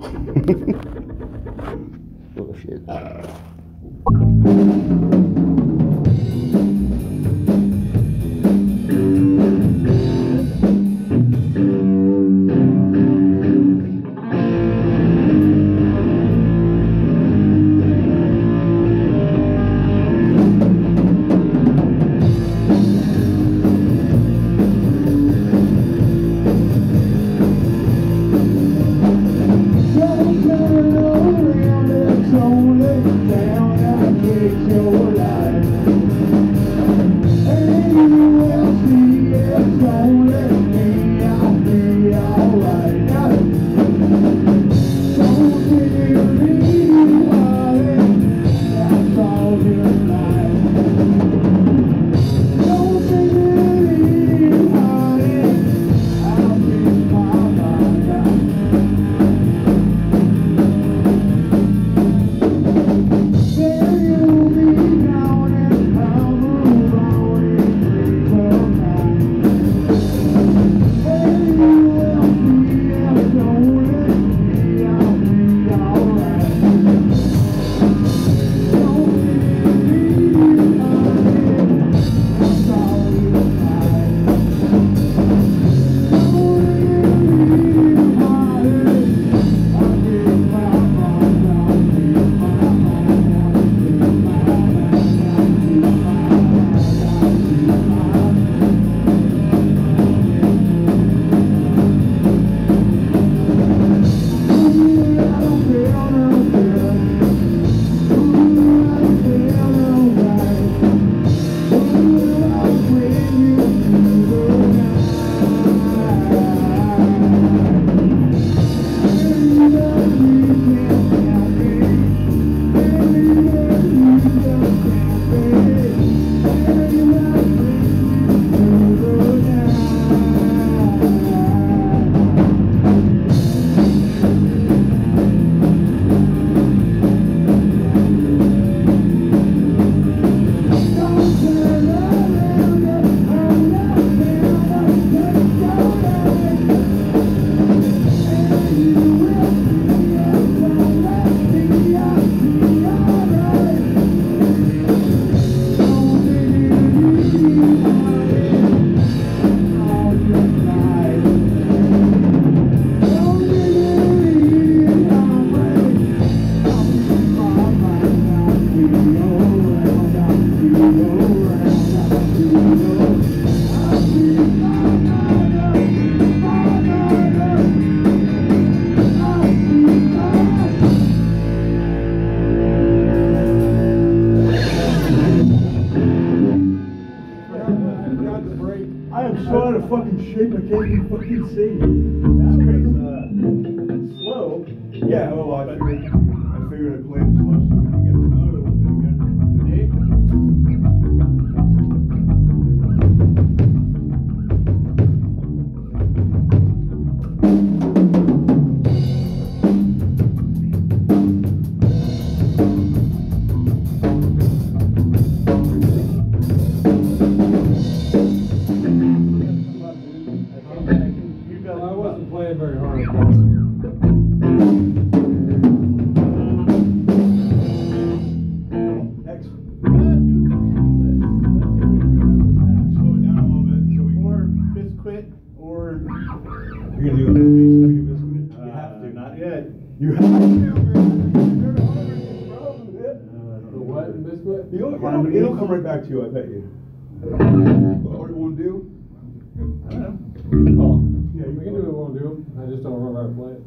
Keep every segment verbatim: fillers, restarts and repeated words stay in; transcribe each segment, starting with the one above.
Bullshit. I am so out of fucking shape, I can't even fucking see. That's crazy. Uh, slow. Yeah, well, I figured, I figured I'd play it slow so we can get familiar with it again. See? Very hard. Next. Slow it down a little bit so we can. Or biscuit, or You're gonna do a piece of biscuit? You uh, have to. Not yet. You have to. The what in biscuit? It'll, it'll, it'll come right back to you, I bet you. What do you want to do? I don't know. Oh. Yeah, We can do what we want to do. I just don't remember how to play it.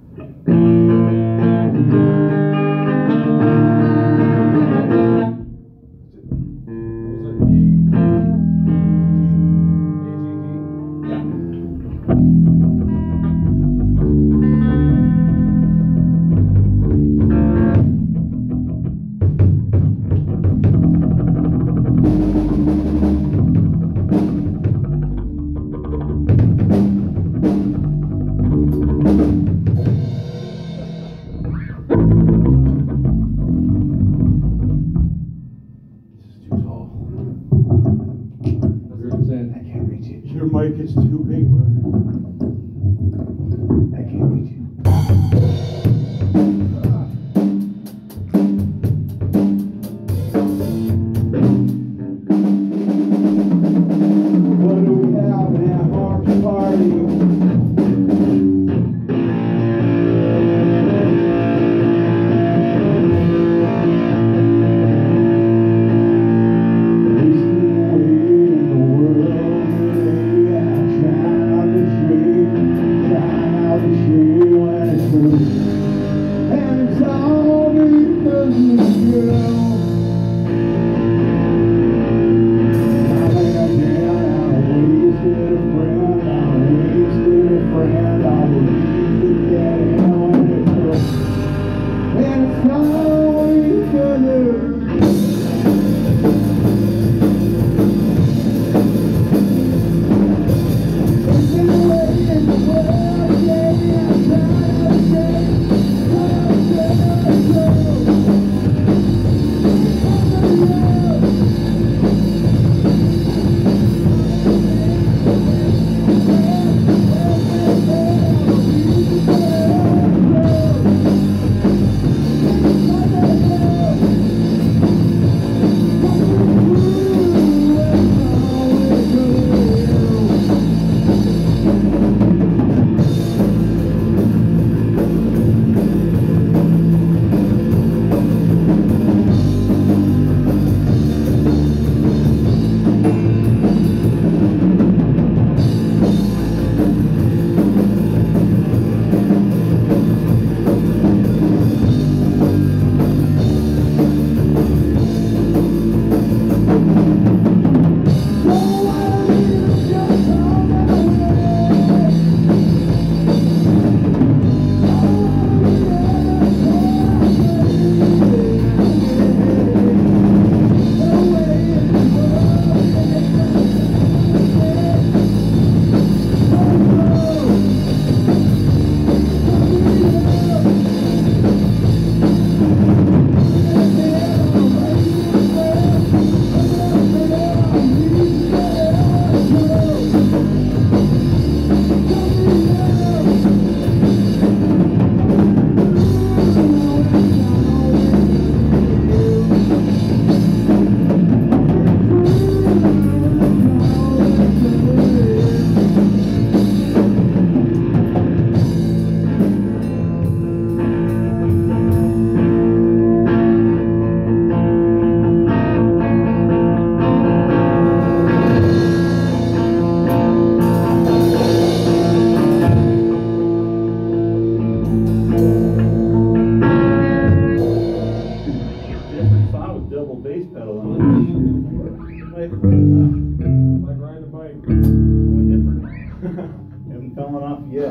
Your mic is too big, brother. I can't reach you.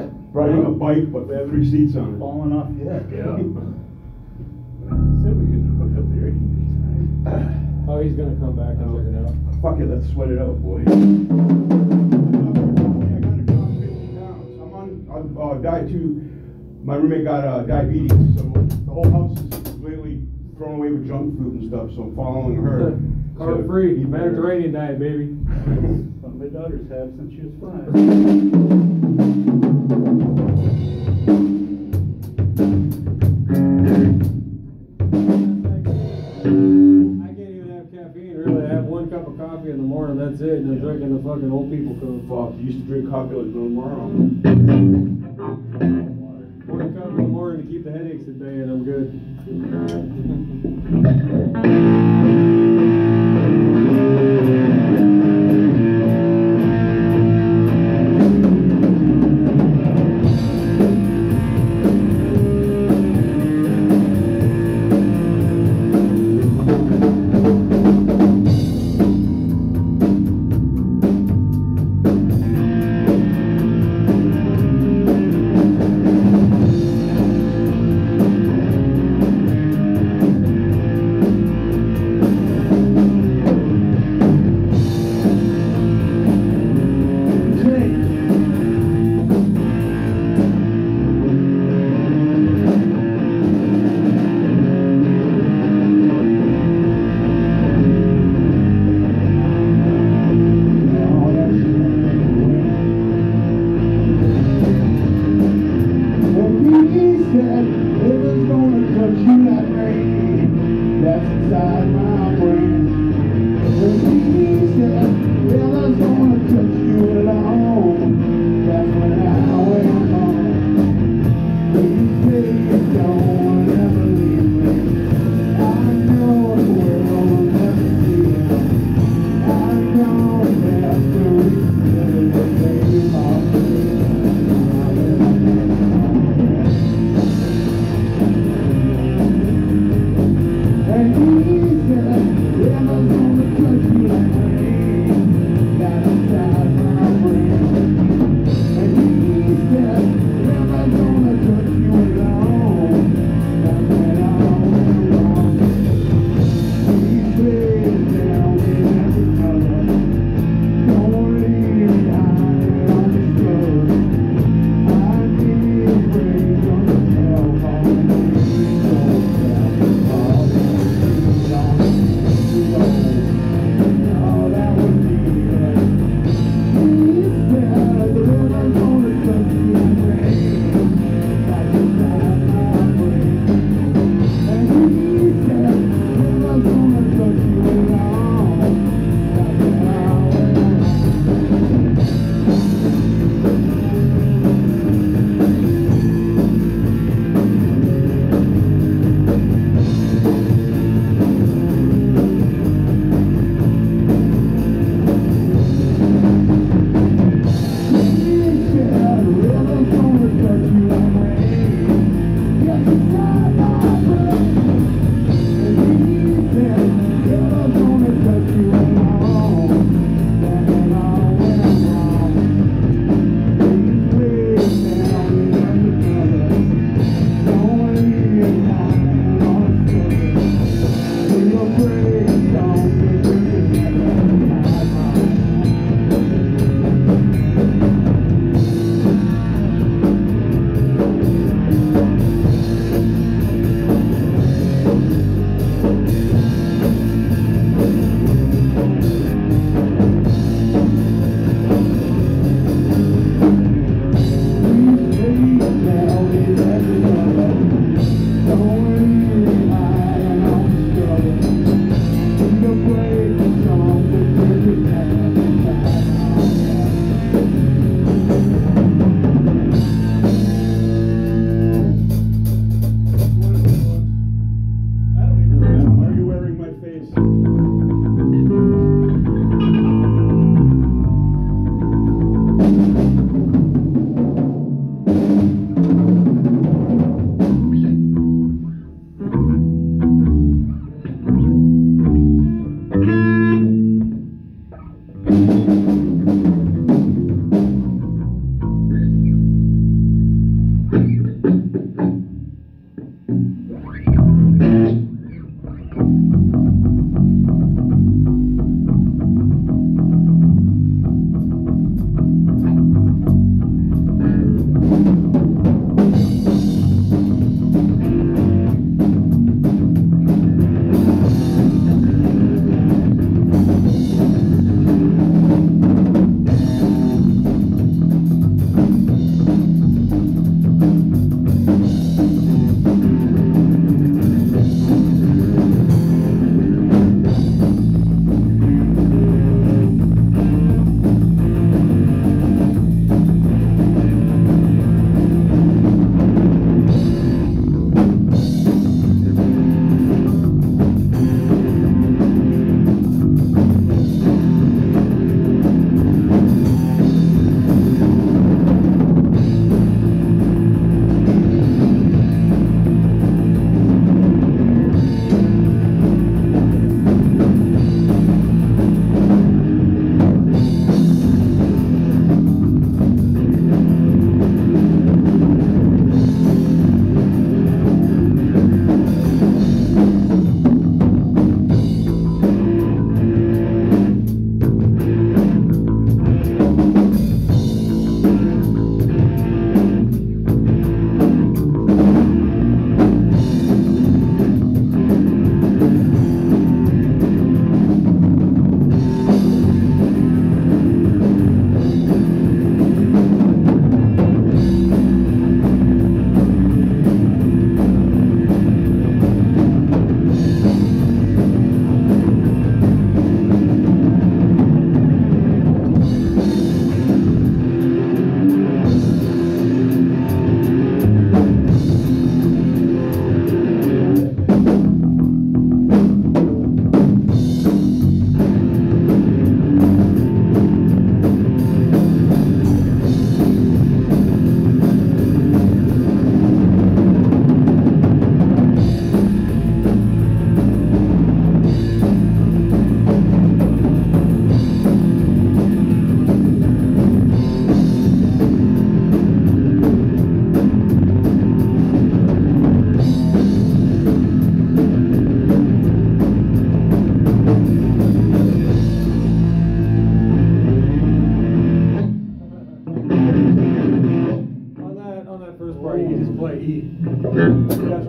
what? Riding a bike, but we have three seats on it. Falling off yet. Yeah. Said we could hook up the air conditioning. Oh, he's gonna come back and check it out. Fuck it, let's sweat it out, boy. I gotta drop fifty pounds. I'm on, I'm, uh, diet too. My roommate got uh, diabetes, so the whole house is completely thrown away with junk food and stuff, so I'm following her. Carb free, Mediterranean diet, baby. What my daughters have since she was five. I can't even have caffeine, really. I have one cup of coffee in the morning, that's it, and I'm drinking the fucking old people code. Fuck, you used to drink coffee like no tomorrow. One cup in the morning to keep the headaches at bay, and I'm good.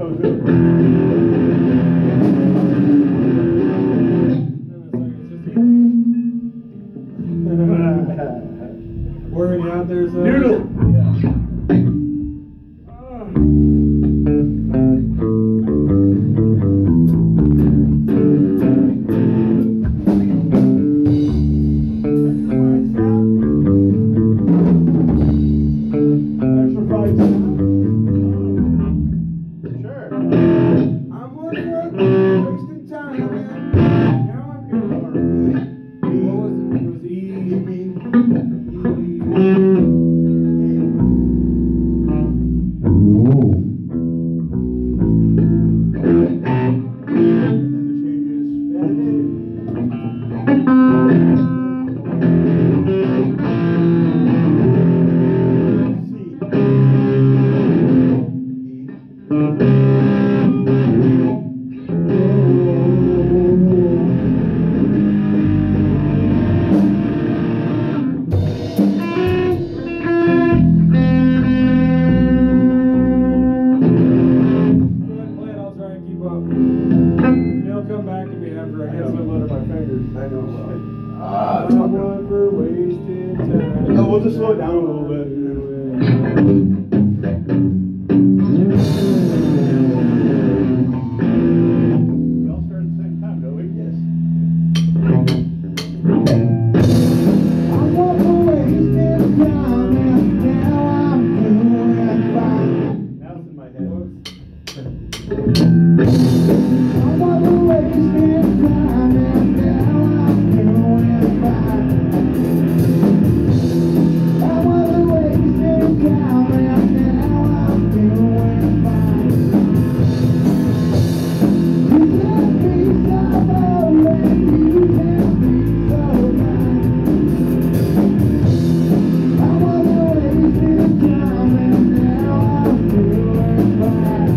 was it. Wearing you out there, son? Noodle! Yeah. Extra fried salad? Sure. I'm working, wasting time, man. Now I'm here. What was it? It was E. He'll come back to me after I get some under my fingers. I know. Ah, someone for wasting time. Oh, we'll just slow it down a little bit. We all start at the same time, don't we? Yes. I'm wasting time and now I'm doing fine. Now it's in my head. I'm wasting time and now I'm doing fine. I'm wasting time and now I'm doing fine. You can be so bold and you can be so kind. I'm wasting time and now I'm doing fine.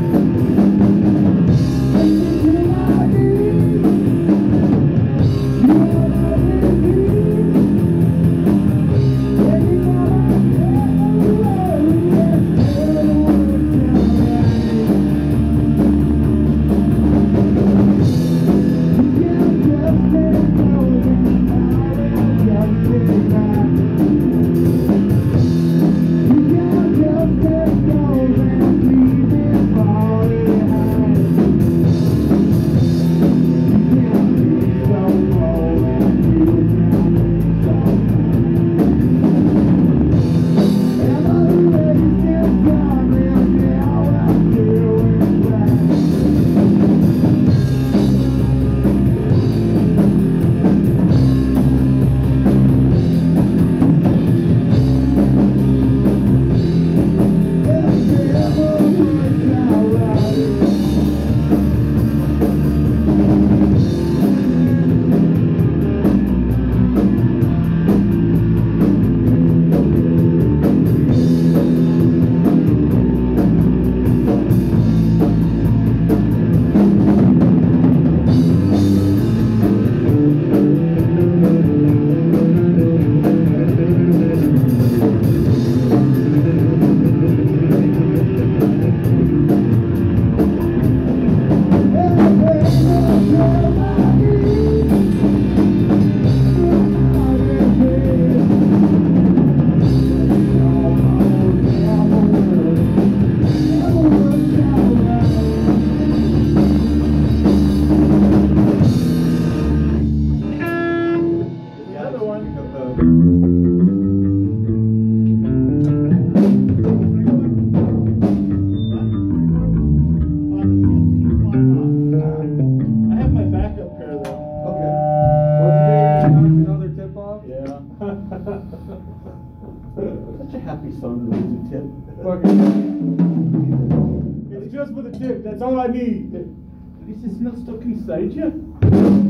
Such a happy son to lose a tip. Fucking. It's just for the tip. That's all I need. At least it's not stuck inside you.